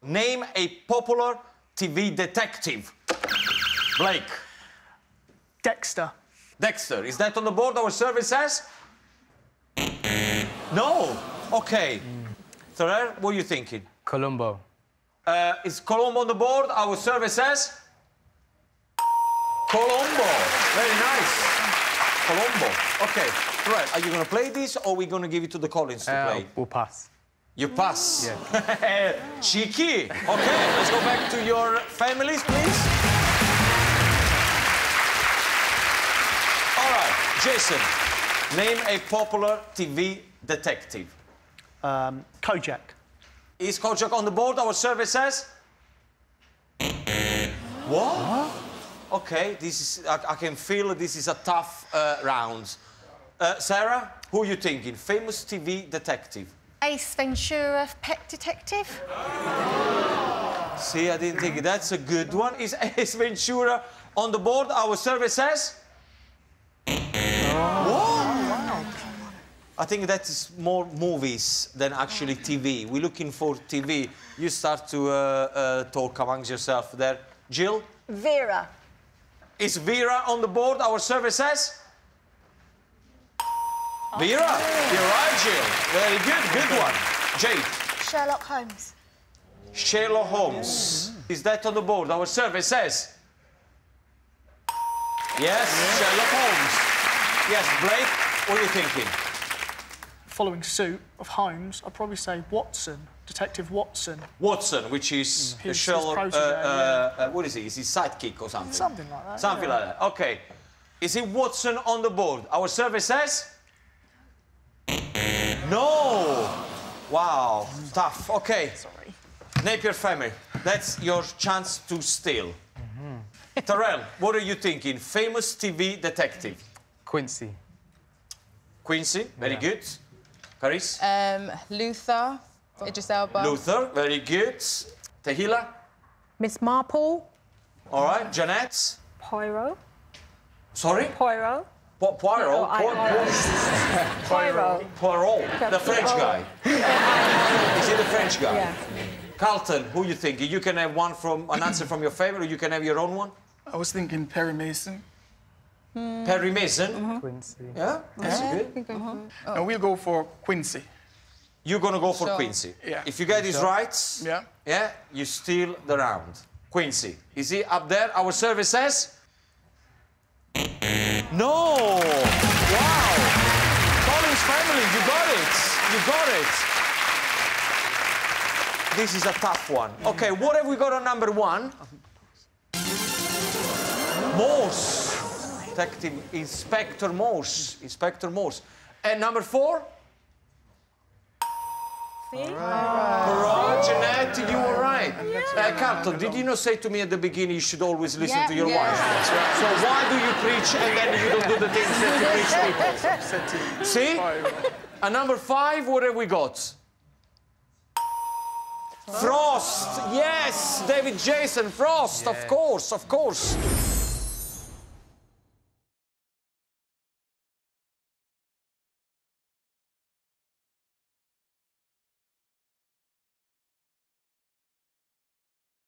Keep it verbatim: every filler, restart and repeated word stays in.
Name a popular T V detective. Blake. Dexter. Dexter. Is that on the board, our survey says? No. OK. Terrell, what are you thinking? Columbo. Uh, is Columbo on the board? Our survey says... Columbo. Very nice. Columbo. OK. Right, are you going to play this, or are we going to give it to the Collins to Uh, play? we'll pass. You pass? Yeah. Cheeky. OK, let's go back to your families, please. All right, Jason, name a popular T V detective. Um, Kojak. Is Kojak on the board? Our survey says... What? What? OK, this is... I, I can feel this is a tough uh, round. Uh, Sarah, who are you thinking? Famous T V detective. Ace Ventura, Pet Detective. See, I didn't think it. That's a good one. Is Ace Ventura on the board? Our survey says... Oh. What? Wow. I think that is more movies than actually T V. We're looking for T V. You start to uh, uh, talk amongst yourself there. Jill? Vera. Is Vera on the board? Our survey says... Vera, you're right, Jill. Very good, good one. Jade. Sherlock Holmes. Sherlock Holmes. Is that on the board? Our survey says... Yes, Sherlock Holmes. Yes, Blake, what are you thinking? Following suit of Holmes, I'd probably say Watson, Detective Watson. Watson, which is Mm. the His- Sherlock... his uh, protege, uh, yeah. uh, what is he? Is he sidekick or something? Something like that. Something yeah. like that. OK. Is it Watson on the board? Our survey says... No! Wow, tough. OK. Sorry. Napier family, that's your chance to steal. Mm-hmm. Terrell, what are you thinking? Famous T V detective. Quincy. Quincy, very Yeah. good. Caris? Um, Luther, Idris Elba. Luther, very good. Tehila? Miss Marple. All right. Jeanette? Poirot. Sorry? Poirot. Po Poirot? Oh, I- Po- I- Poirot. Poirot, the French guy. Is he the French guy? Yeah. Carlton, who you thinking? You can have one from an answer from your favourite, or you can have your own one. I was thinking Perry Mason. Mm. Perry Mason. Mm-hmm. Quincy. Yeah, that's Yeah, good. we go for it. Oh. And we'll go for Quincy. You're gonna go for Sure. Quincy. Yeah. If you get this right, Yeah. yeah, you steal the round. Quincy, is he up there? Our survey says. No! Wow! Collins family, you got it. You got it. This is a tough one. Okay, what have we got on number one? Morse. Detective Inspector Morse. Inspector Morse. And number four? Right. Jeanette, you were right. Uh, Carlton, did you not say to me at the beginning you should always listen Yeah, to your yeah. wife? That's right. So why do you preach and then you don't do the things that you preach people? See? And number five, what have we got? Frost. Yes, David Jason Frost, of course, of course.